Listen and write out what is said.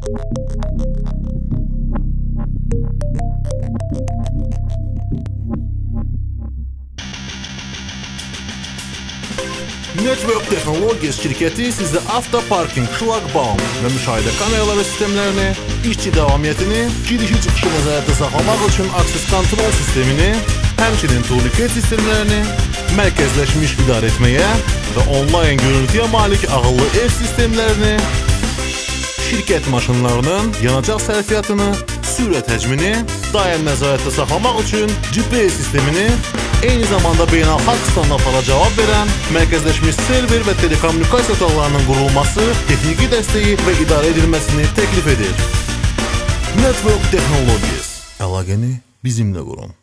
Network Technologies şirkəti sizə avtoparking, şlaqbaum və müşahidə kameraları sistemlərini, işçi davamiyyətini, girişi çıxışı nəzarətdə saxlamaq üçün akses kontrol sistemini, həmçinin turniket sistemlərini, mərkəzləşmiş idarə etməyə və onlayn görüntüyə malik ağıllı ev sistemlərini, şirkət maşınlarının yanacaq sərfiyyatını, sürət həcmini, daim nəzarətdə saxlamaq üçün GPS sistemini, eyni zamanda beynəlxalq standartlara cavab verən mərkəzləşmiş server və telekommunikasiya otaqlarının qurulması, texniki dəstəyi və idarə edilməsini təklif edir. Network Technologies. Əlaqəni bizimlə qurun.